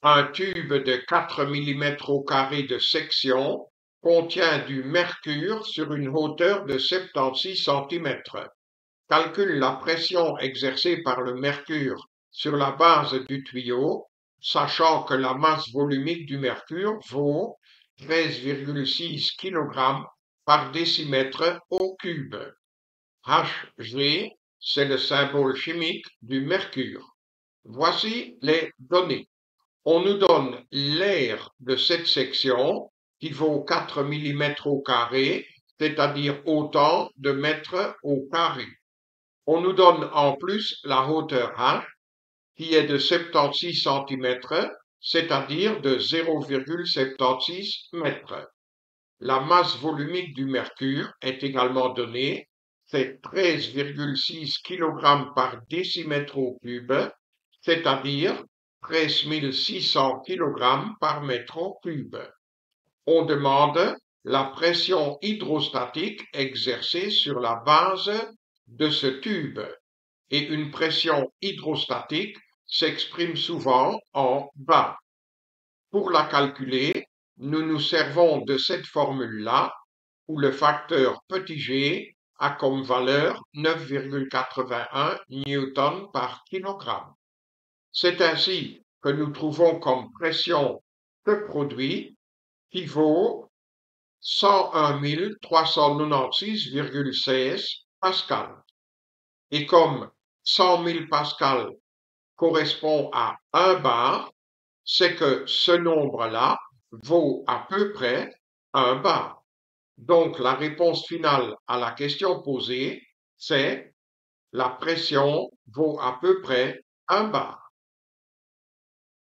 Un tube de 4 millimètres au carré de section contient du mercure sur une hauteur de 76 centimètres. Calcule la pression exercée par le mercure sur la base du tuyau, sachant que la masse volumique du mercure vaut 13,6 kg par décimètre au cube. Hg, c'est le symbole chimique du mercure. Voici les données. On nous donne l'aire de cette section qui vaut 4 millimètres au carré, c'est-à-dire autant de mètres au carré. On nous donne en plus la hauteur H qui est de 76 centimètres, c'est-à-dire de 0,76 mètres. La masse volumique du mercure est également donnée, c'est 13,6 kg par décimètre au cube, c'est-à-dire 13 600 kg par mètre cube. On demande la pression hydrostatique exercée sur la base de ce tube. Et une pression hydrostatique s'exprime souvent en bar. Pour la calculer, nous nous servons de cette formule-là, où le facteur petit g a comme valeur 9,81 newtons par kilogramme. C'est ainsi que nous trouvons comme pression ce produit qui vaut 101 396,16 pascal. Et comme 100 000 pascal correspond à 1 bar, c'est que ce nombre-là vaut à peu près 1 bar. Donc la réponse finale à la question posée, c'est la pression vaut à peu près 1 bar.